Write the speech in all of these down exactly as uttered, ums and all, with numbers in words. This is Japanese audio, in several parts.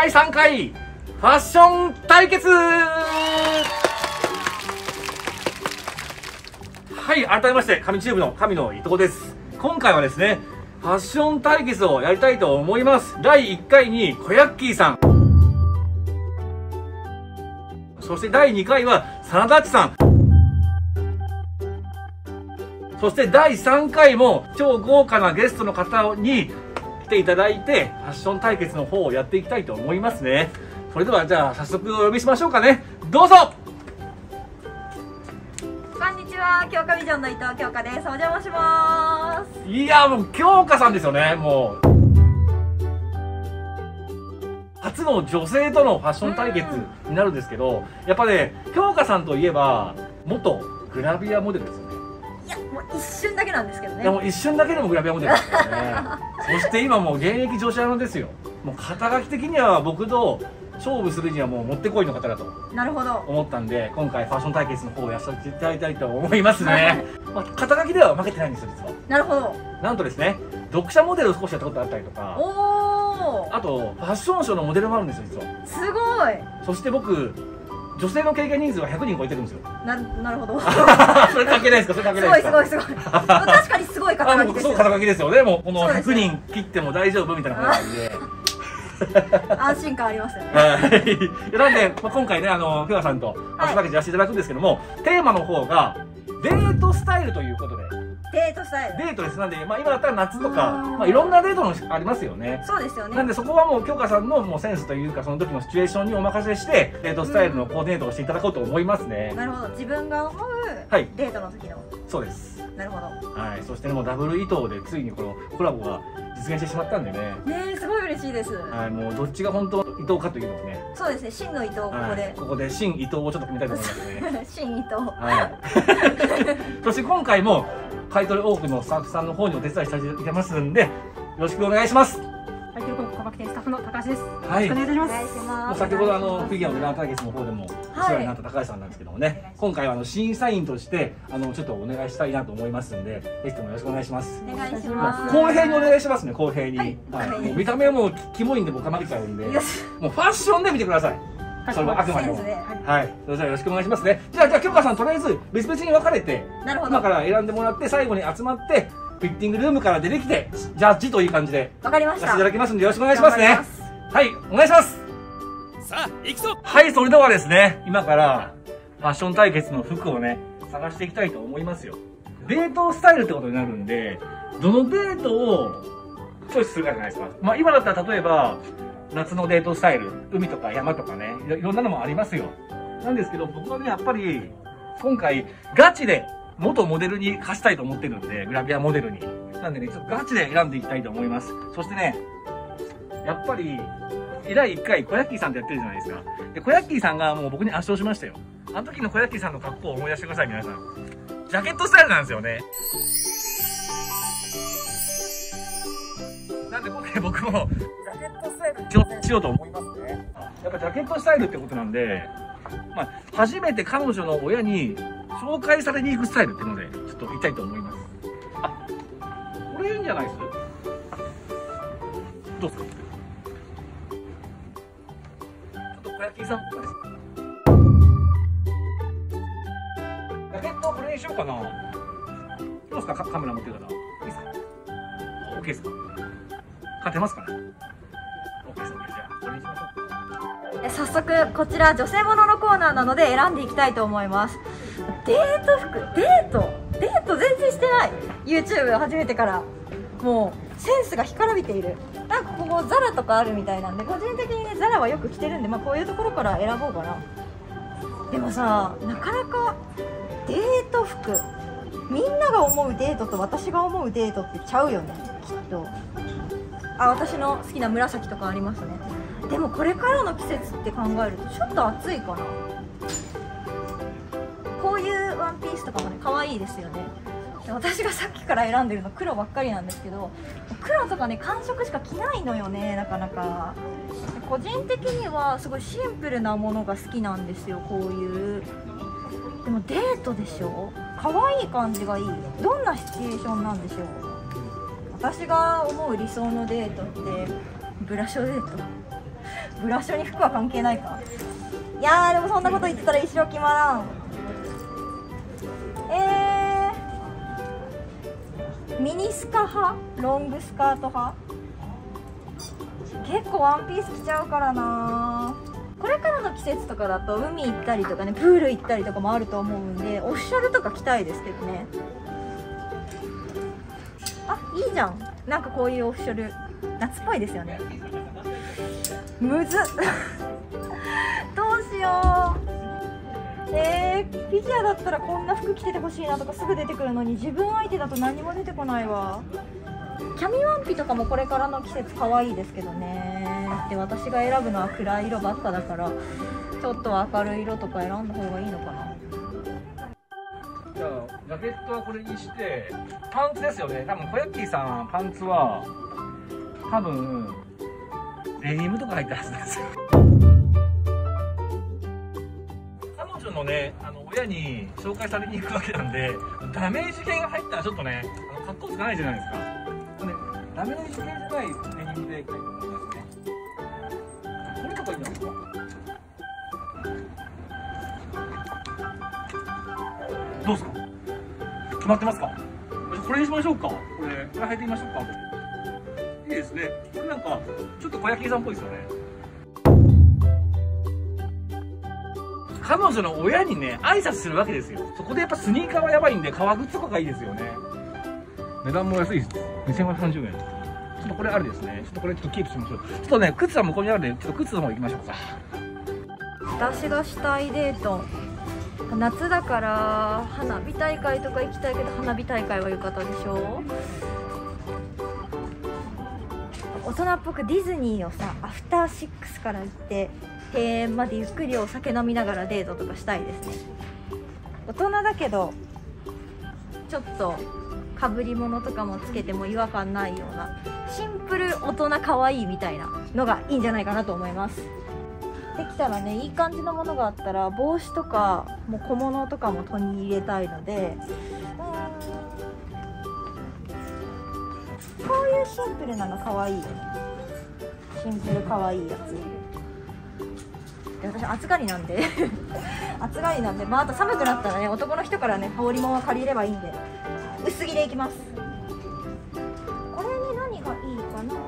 だいさんかいファッション対決。はい、改めまして神チューブの神の伊藤です。今回はですね、ファッション対決をやりたいと思います。だいいっかいに小ヤッキーさん、そしてだいにかいはサナダッチさん、そしてだいさんかいも超豪華なゲストの方に来ていただいて、ファッション対決の方をやっていきたいと思いますね。それではじゃあ早速お呼びしましょうかね。どうぞ。 こんにちは、京香ビジョンの伊藤京香です。お邪魔します。 いやもう京香さんですよね。もう初の女性とのファッション対決になるんですけど、やっぱね、京香さんといえば元グラビアモデルですよね。 いや、もう一瞬だけなんですけどね。 いやもう一瞬だけでもグラビアモデルですよね。そして今もう現役女子アナですよ。もう肩書き的には僕と勝負するにはもうもってこいの方だとなるほど思ったんで、今回ファッション対決の方をやらせていただきたいと思いますね。まあ肩書きでは負けてないんですよ、実は。 なるほど。 なんとですね、読者モデルを少しやったことあったりとか、 おお。 あとファッションショーのモデルもあるんですよ、実は。 すごい。 そして僕女性の経験人数がひゃくにん超えてるんですよ。 ななるほど。 それ関係ないですか？それ関係すないですか？ ごいすごいすごい。確かにすごい肩書きですよ。 そう肩書きですよね。もうこのひゃくにん切っても大丈夫みたいな感じで。 安心感ありますよね。 はい。なんで、まあ、今回ね、あの京香さんとファッション対決やらせていただくんですけども、テーマの方がデートスタイルということで。 デートスタイル。 デートです。なんで、まあ、今だったら夏とか、まあ、いろんなデートのありますよね。 そうですよね。 なんで、そこはもう京香さんのもうセンスというか、その時のシチュエーションにお任せして、デートスタイルのコーディネートをしていただこうと思いますね。 なるほど。自分が思うはいデートの時の。 そうです。 なるほど。 はい。そしてもうダブル伊藤でついにこのコラボが実現してしまったんでね。 ねえ、すごい嬉しいです。 はい。もうどっちが本当伊藤かというのをね。 そうですね。真の伊藤ここで。 はい、ここで真伊藤をちょっと決めたいと思いますね。 真伊藤。 はい。そして今回も買い取り多くのスタッフさんの方にお手伝いしていただきますんで、よろしくお願いします。 はい、広告小牧店スタッフの高橋です。 はい。 よろしくお願いします。 お願いします。 もう先ほどあのフィギュアのラン対決の方でもお世話になった高橋さんなんですけどもね、今回はあの審査員としてあのちょっとお願いしたいなと思いますんで、ぜひともよろしくお願いします。 お願いします。 公平にお願いしますね、公平に。 はいはい。もう見た目はもうキモいんで僕は負けちゃうんで、もよし。 うファッションで見てください。それはあくまでも。 センスで。 はい。それじゃあよろしくお願いしますね。じゃあじゃあ京香さんとりあえず別々に分かれて、 なるほど。 今から選んでもらって最後に集まってフィッティングルームから出てきてジャッジという感じでわかりました。 させていただきますんでよろしくお願いしますね。はい、お願いします。 さあ行くぞ。 はい、それではですね、今からファッション対決の服をね探していきたいと思いますよ。デートスタイルってことになるんで、どのデートをチョイスするかじゃないですか。まあ今だったら例えば夏のデートスタイル、海とか山とかね、いろいろんなのもありますよ。なんですけど僕はねやっぱり今回ガチで元モデルに貸したいと思ってるんで、グラビアモデルに。なんでね、ちょっとガチで選んでいきたいと思います。そしてね、やっぱり、だいいっかい小ヤッキーさんとやってるじゃないですか。で、小ヤッキーさんがもう僕に圧勝しましたよ。あの時の小ヤッキーさんの格好を思い出してください、皆さん。ジャケットスタイルなんですよね。なんで今回僕も、ジャケットスタイルに挑戦しようと思いますね。やっぱジャケットスタイルってことなんで、まあ、初めて彼女の親に紹介されに行くスタイルっていうので、ちょっと言いたいと思います。あ、これいいんじゃないです？どうですか？ちょっと小焼きさんっぽいです。ジャケットこれにしようかな。どうですか？カカメラ持ってる方。いいですか？ OK ですか？勝てますかね？ OK です。OK じゃあこれにしましょう。 早速こちら女性もののコーナーなので選んでいきたいと思います。デート服、デートデート全然してない。 YouTube を始めてからもうセンスが干からびている。なんかここザラとかあるみたいなんで、個人的にねザラはよく着てるんで、まあこういうところから選ぼうかな。でもさ、なかなかデート服、みんなが思うデートと私が思うデートってちゃうよね、きっと。あ、私の好きな紫とかありますね。でもこれからの季節って考えるとちょっと暑いかな。こういうワンピースとかもね可愛いですよね。で私がさっきから選んでるの黒ばっかりなんですけど、黒とかね寒色しか着ないのよね、なかなか。個人的にはすごいシンプルなものが好きなんですよ、こういう。でもデートでしょ、可愛い感じがいい。どんなシチュエーションなんでしょう。私が思う理想のデートってブラショデートブラショに服は関係ないか。いやーでもそんなこと言ってたら一生決まらん。えー、ミニスカ派ロングスカート派。結構ワンピース着ちゃうからな。これからの季節とかだと海行ったりとかね、プール行ったりとかもあると思うんで、オフィシャルとか着たいですけどね。あ、いいじゃん。なんかこういうオフィシャル夏っぽいですよね。むずっどうしよう。えー、フィギュアだったらこんな服着ててほしいなとかすぐ出てくるのに、自分相手だと何も出てこないわ。キャミワンピとかもこれからの季節可愛いですけどね。で、私が選ぶのは暗い色ばっかだから、ちょっと明るい色とか選んだ方がいいのかな。 じゃあジャケットはこれにして、パンツですよね。多分コヤッキーさんパンツは多分デニムとか入ったはずなんですよ。彼女のね、あの親に紹介されに行くわけなんで、ダメージ系が入ったらちょっとね、あの格好つかないじゃないですか。ね、ダメージ系じゃないデニムでいきたいと思いますね。これとかいいんですか？どうですか？決まってますか？これにしましょうか。これ、これ履いてみましょうか。いいですね。これなんかちょっと小焼きさんっぽいですよね。彼女の親にね、挨拶するわけですよ。そこでやっぱスニーカーはやばいんで、革靴とかがいいですよね。値段も安いです。にせんごひゃくさんじゅうえん。ちょっとこれあるですね。ちょっとこれちょっとキープしましょう。ちょっとね、靴は向こうにあるんで、ちょっと靴の方行きましょうか。 私がしたいデート、夏だから花火大会とか行きたいけど、花火大会は浴衣でしょ。大人っぽくディズニーをさ、アフターシックスから行って庭園までゆっくりお酒飲みながらデートとかしたいですね。大人だけどちょっとかぶり物とかもつけても違和感ないような、シンプル大人可愛いみたいなのがいいんじゃないかなと思います。できたらね、いい感じのものがあったら帽子とかもう小物とかも取り入れたいので、こういうシンプルなの可愛いよね。シンプル可愛いやつで、私暑がりなんで暑がりなんで、まあ、あと寒くなったらね、男の人からね羽織物は借りればいいんで、薄着でいきます。これに何がいいかな。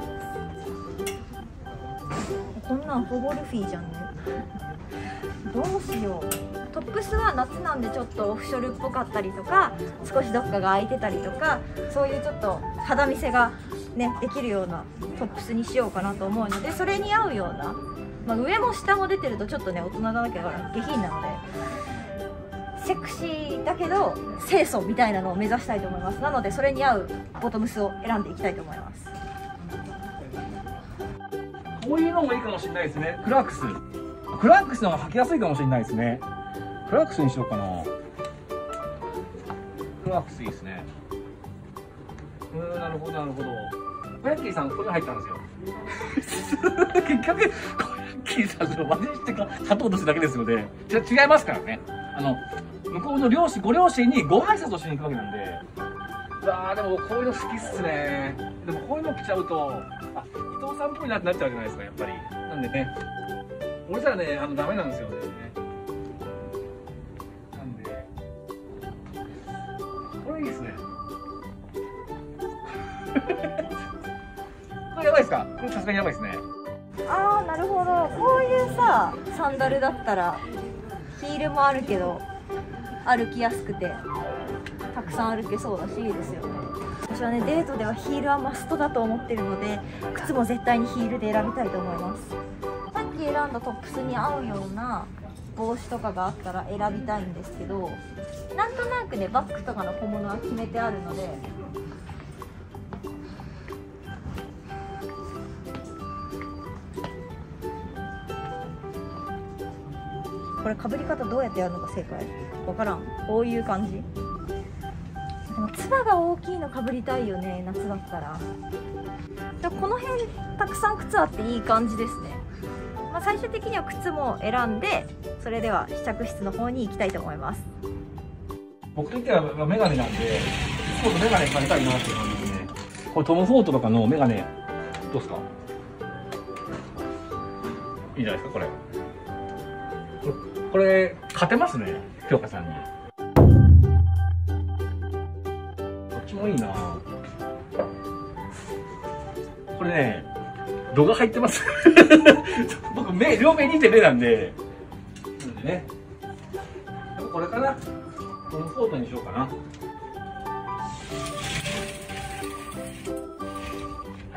こんなんホボルフィーじゃんねどうしよう。トップスは夏なんでちょっとオフショルっぽかったりとか、少しどっかが開いてたりとか、そういうちょっと肌見せがねできるようなトップスにしようかなと思うので、それに合うような、まあ、上も下も出てるとちょっとね大人だけから下品なので、セクシーだけど清楚みたいなのを目指したいと思います。なのでそれに合うボトムスを選んでいきたいと思います。 こういうのもいいかもしれないですね。クラークスクラークスの方が履きやすいかもしれないですね。クラークスにしようかな。クラークスいいですね。うーん、なるほどなるほど。コヤッキーさんここに入ったんですよ結局コヤッキーさんの真似してか勝とうとしてるだけですよね。じゃ違いますからね。あの向こうの両親ご両親にご挨拶をしに行くわけなんで。うわー、でもこういうの好きっすね。でもこういうの着ちゃうと、あ、伊藤さんっぽいなってなっちゃうじゃないですか、やっぱり。なんでね、俺じゃね、あのダメなんですよね。なんでこれいいですねこれやばいですか？これさすがにやばいですね。 あー、なるほど。こういうさサンダルだったらヒールもあるけど歩きやすくてたくさん歩けそうだし、いいですよね。私はね、デートではヒールはマストだと思ってるので、靴も絶対にヒールで選びたいと思います。さっき選んだトップスに合うような帽子とかがあったら選びたいんですけど、なんとなくねバッグとかの小物は決めてあるので、これかぶり方どうやってやるのが正解？わからん。こういう感じ。でもつばが大きいのかぶりたいよね、夏だったら。でこの辺たくさん靴あっていい感じですね。まあ、最終的には靴も選んで、それでは試着室の方に行きたいと思います。 僕といってはメガネなんで、ちょっとメガネかけたいなって思うんですね。これトム・フォートとかのメガネどうですか？ いいんじゃないですか、これ。これ、勝てますね、京香さんに。どっちもいいな。これね、度が入ってます。僕、目、両目にて目なんで。なんでね。やっぱこれかな。トムフォートにしようかな。はい、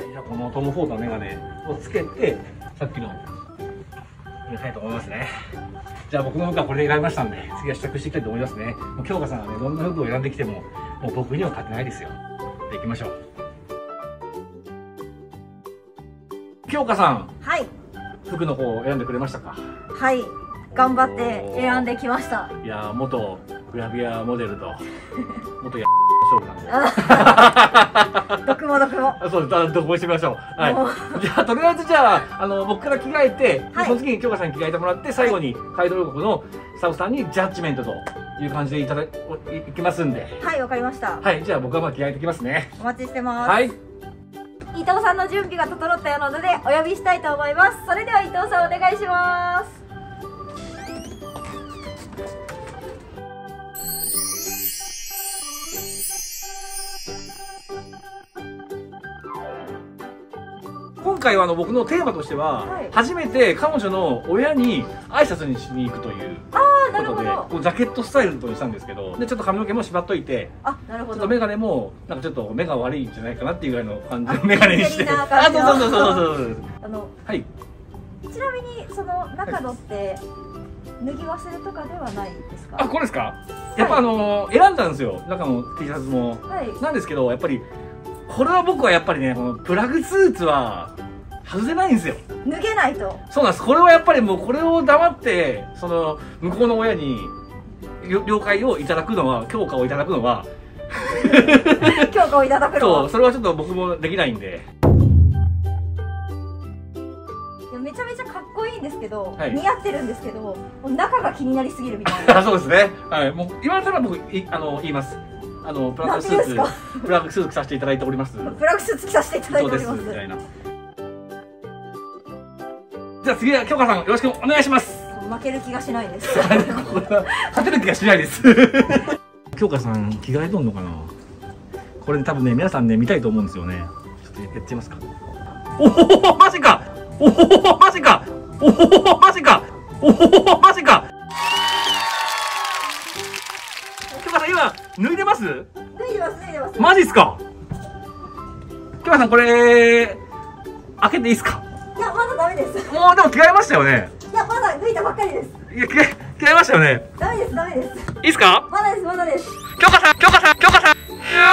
じゃあこのトムフォートのメガネをつけて、さっきの、入れたいと思いますね。じゃあ僕の服はこれで選びましたんで、次は試着していきたいと思いますね。もう京香さんがね、どんな服を選んできても、もう僕には勝てないですよ。じゃあ行きましょう。京香さん、 はい。 服の方を選んでくれましたか？ はい。頑張って選んできました。 いやー、元グラビアモデルと、元や勝負なんで。 毒も毒も。 そうです、あのどこしてみましょう。はい。じゃあ、とりあえずじゃあ、あの、僕から着替えて、 はい、 その次に京香さんに着替えてもらって、最後にカイドル国のスタッフさんにジャッジメントという感じでいただいきますんで。 はい、わかりました。 はい、じゃあ僕はまあ着替えてきますね。 お待ちしてます。 はい。 伊藤さんの準備が整ったようなのでお呼びしたいと思います。それでは伊藤さんお願いします。 今回はあの僕のテーマとしては、はい、初めて彼女の親に挨拶にしに行くということで、こうジャケットスタイルとにしたんですけど、でちょっと髪の毛も縛っといて、 あ、なるほど。 ちょっとメガネもなんかちょっと目が悪いんじゃないかなっていうぐらいの感じのメガネにして、 あ、 そうそうそうそうそう。 あの、 はい。 ちなみにその中のって脱ぎ忘れとかではないですか？ あ、これですか？やっぱあの選んだんですよ、中の T シャツも。 はい。なんですけどやっぱりこれは僕はやっぱりね、このプラグスーツは外せないんですよ。 脱げないと。 そうなんです。これはやっぱりもうこれを黙ってその向こうの親に了解をいただくのは、許可をいただくのは許可をいただくのはそう、それはちょっと僕もできないんで。 いや、めちゃめちゃかっこいいんですけど、 はい、 似合ってるんですけど、もう中が気になりすぎるみたいな。 あ、そうですね。はい、もう今だったら僕いあの言います。あのプラグスーツ、プラグスーツ着させていただいております。 プラグスーツ着させていただいております。みたいな。 じゃあ次は京香さんよろしくお願いします。 負ける気がしないです。 勝てる気がしないです。京香さん着替えとんのかな。これ多分ね、皆さんね見たいと思うんですよね。ちょっとやってみますか。おお、マジか。おお、マジか。おお、マジか。おお、マジか。京香さん今脱いでます？ 脱いでます、脱いでます。 マジっすか。京香さんこれ開けていいですか？ いや、まだダメです。 もうでも着替えましたよね。 いや、まだ脱いだばっかりです。 いや、着替え、着替えましたよね。 ダメです、ダメです。 いいっすか？ まだです、まだです。 京香さん、京香さん、京香さん。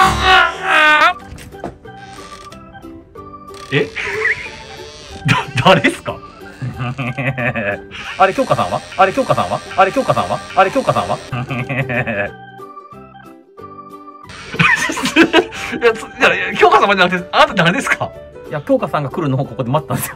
え？だ、誰ですか？あれ、京香さんは？あれ、京香さんは？あれ、京香さんは？あれ、京香さんは？いや、ついや、いや、京香様じゃなくて、あなた誰ですか？ いや、京香さんが来るのをここで待ったんですよ。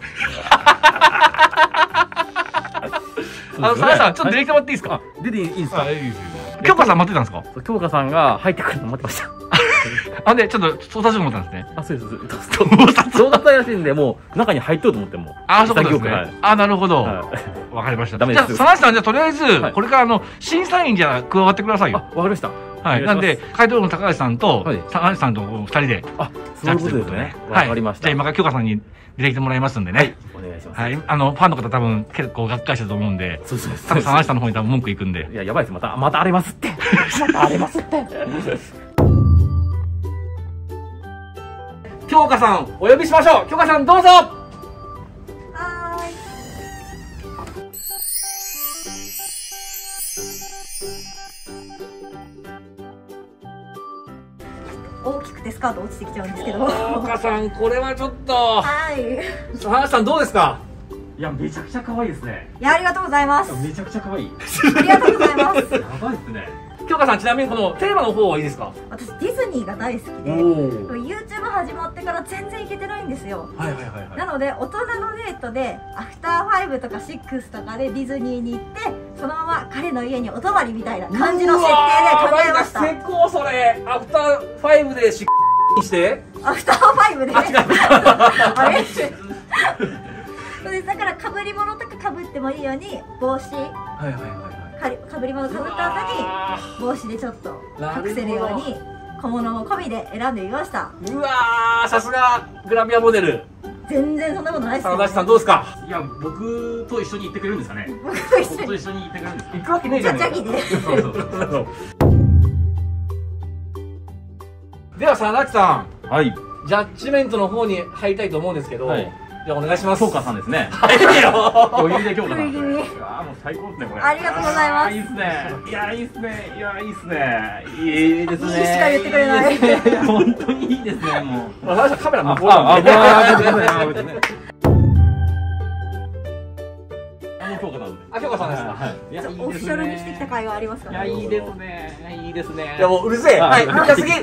あの、さやさん、ちょっと出てきてもらっていいですか？ 出ていいですか？ 京香さん待ってたんですか？ 京香さんが入ってくるの待ってました。 あ、で、ちょっと、操作しようと思ったんですね。 あ、そうです。操作隊らしいんで、もう、中に入っとると思っても。 あ、そうですね。あ、なるほど。わかりました。ダメです。じゃあ、さなしさん、じゃあ、とりあえず、これから、あの、審査員じゃ加わってくださいよ。 あ、わかりました。 はい。なんで、街道の高橋さんと、さなしさんと二人で、 あ、そういうことですね。わかりました。 じゃあ、今から京香さんに出てきてもらいますんでね。 お願いします。 はい。あの、ファンの方多分、結構がっかりしたと思うんで、 そうです。 多分、さなしさんの方に多分文句いくんで。 いや、やばいです。また、また荒れますって。また荒れますって。 京香さん、お呼びしましょう。京香さん、どうぞ。 はーい。大きくてスカート落ちてきちゃうんですけど。 京香さん、これはちょっと。 はい。 さなしさん、どうですか？ いや、めちゃくちゃ可愛いですね。 いや、ありがとうございます。 めちゃくちゃ可愛い。 ありがとうございます。 やばいですね。 京香さん、ちなみにこのテーマの方はいいですか？ 私ディズニーが大好きで、YouTube 始まってから全然行けてないんですよ。 はいはいはいはい。 なので大人のデートでアフターファイブとかシックスとかでディズニーに行って、そのまま彼の家にお泊まりみたいな感じの設定で考えました。 結構それ、アフターファイブでしっにして。 アフターファイブで。 あ、違う。 あれ？ そうです。だからかぶり物とかかぶってもいいように帽子、 はいはいはいはい。 かかぶり物かぶった後に帽子でちょっと隠せるように小物も込みで選んでみました。 うわー、さすがグラビアモデル。 全然そんなことないですよ、ね。 真田さんどうですか？ いや、僕と一緒に行ってくれるんですかね。 僕と一緒に僕と一緒に行ってくれるんですか。 行くわけねえじゃん。 じゃあジャギでそうそうそうでは真田さん、 はい。 ジャッジメントの方に入りたいと思うんですけど、 はいじゃあお願いします。 京香さんですね。 はいよ。 余裕で京香さん。 食い気味いやーもう最高ですねこれ。 ありがとうございますあーいいっすね。いやーいいっすね。いやーいいっすね。いいですね。 いいしか言ってくれないいいですね本当にいいですねもう。 まあ、カメラ向こうああなんで。 ああごめんなさいごめんなさい。あの京香さんです。 あ、京香さんですか。 はい。いやいいですね。 オフィシャルにしてきた甲斐がありますかいやら、ね。 いいですね。いいですね。 いやもううるせえ。 あはい。じゃあ次。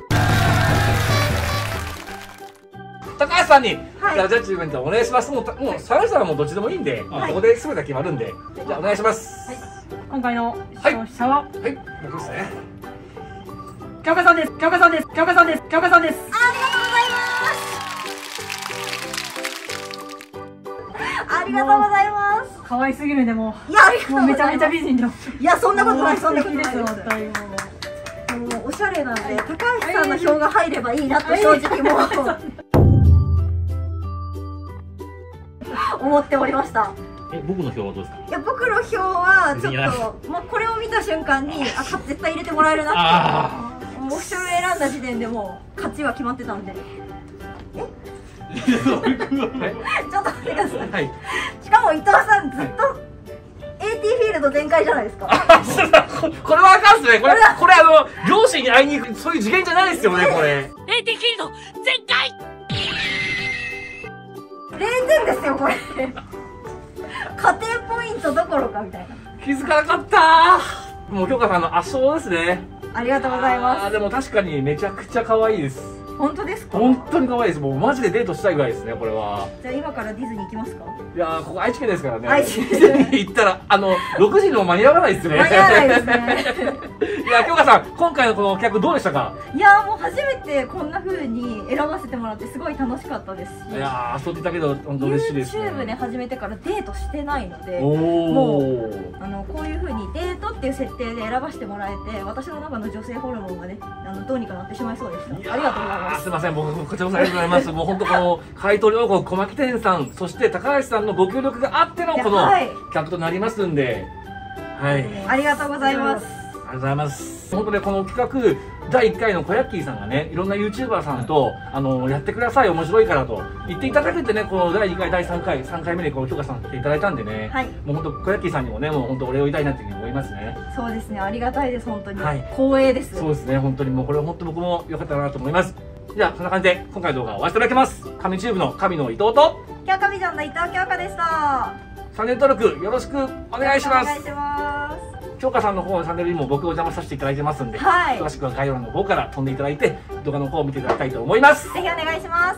高橋さんに、 はいじゃあジャッジメントお願いします。もうたもう真田さんはもうどっちでもいいんで、 はいここで全て決まるんで、じゃあお願いします。 今回の勝者ははい。僕ですね。 京香さんです。京香さんです。京香さんです。京香さんです。 ありがとうございます。 可愛すぎるでもいや、ありがとうもうめちゃめちゃ美美人でもいや、そんなことない、そんなこと素ないです。 敵です本当にもう。 もうおしゃれなんで、高橋さんの票が入ればいいなと正直もう思っておりました。 え僕の票はどうですか。 いや、僕の票はちょっと、もうこれを見た瞬間に、あ、絶対入れてもらえるなってもうオフィシャル選んだ時点でもう勝ちは決まってたんで。えちょっと待ってください。 はい。 しかも伊藤さんずっと エーティー フィールド全開じゃないですか。 これはあかんっすね。これ、これあの、両親に会いに行く、そういう次元じゃないですよね、これ。 エーティーフィールド全開。 れいてんですよこれ。加点ポイントどころかみたいな。 気づかなかったー。もう京香さんの圧勝ですね。 ありがとうございあーます。 でも確かにめちゃくちゃ可愛いです。 本当ですか？ 本当に可愛いです。もうマジでデートしたいぐらいですね、これは。 じゃあ今からディズニー行きますか？ いやー、ここ愛知県ですからね。 愛知県行ったら、あの、ろくじにも間に合わないですね。 間に合わないですね。 いや、京香さん、今回のこの企画どうでしたか？ いやーもう初めてこんな風に選ばせてもらってすごい楽しかったですし、 いやー、遊んでたけど、本当嬉しいですね。 YouTube で始めてからデートしてないので、 おもー。 あのこういう風にデートっていう設定で選ばせてもらえて、私の中の女性ホルモンがね、あのどうにかなってしまいそうでした。ありがとうございますすみません、僕、こちらこそありがとうございます。もう本当この、怪盗両国小牧店さん、そして高橋さんのご協力があってのこのはい企画となりますんで、はい。ありがとうありがとうございます。 ございます。本当ね、この企画、だいいっかいの小ヤッキーさんがね、いろんな YouTuber さんと、あの、やってください、面白いからと言っていただけてね、このだいにかい、だいさんかい、さんかいめにこの京香さん来ていただいたんでね、 はいもう本当小ヤッキーさんにもね、もう本当お礼を言いたいなっていうふうに思いますね。 そうですね、ありがたいです本当に、 はい光栄です。 そうですね、本当にもうこれは本当僕も良かったなと思います。じゃあ、そんな感じで今回の動画を終わらせていただきます。神チューブの神の伊藤と、 京香ビジョンの伊藤京香でした。 チャンネル登録よろしくお願いしますお願い。します。 京香さんの方のチャンネルにも僕をお邪魔させていただいてますんで、 はい詳しくは概要欄の方から飛んでいただいて、動画の方を見ていただきたいと思います。 ぜひお願いします。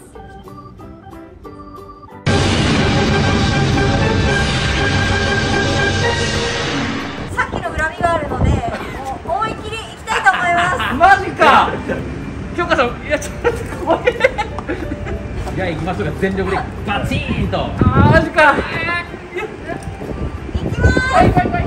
さっきの恨みがあるので、もう思いっきり行きたいと思います。 マジか京香さん、いや、ちょっと待って、怖い。 じゃあ行きましょうか全力でバチーンと。 あー、マジか。 行きます。 バイバイバイ。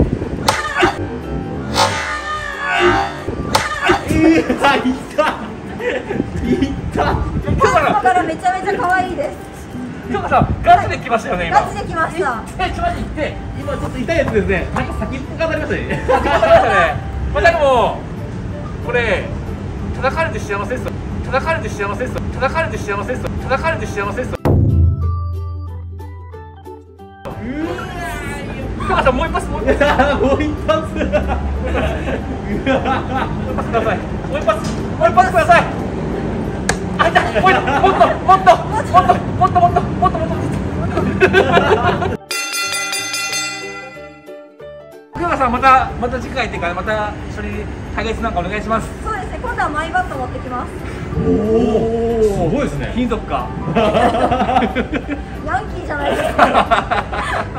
いったいったいった京香さここからめちゃめちゃ可愛いです。 ん、京香さん、ガチで来ましたよね、今。 ガチで来ました。 え、ちょっと待って、行って、今ちょっと痛いやつですね。なんか先っぽが当たりましたね。当たりましたね。まあ、でも、これ、叩かれて幸せですよ。叩かれて幸せですよ。叩かれて幸せですよ。叩かれて幸せですよ。京香さん、もう一発、もう一発。もう一発。もう一発ください。もう一発、もう一発ください。あ、痛い。もう一発、もっと、もっと、もっと、もっと、もっと、もっと、もっと、もっと、もっと。京香さん、また、また次回っていうか、また一緒に対決なんかお願いします。 そうですね、今度はマイバット持ってきます。 おお、 すごいですね。 金属か。 ヤンキーじゃないですか。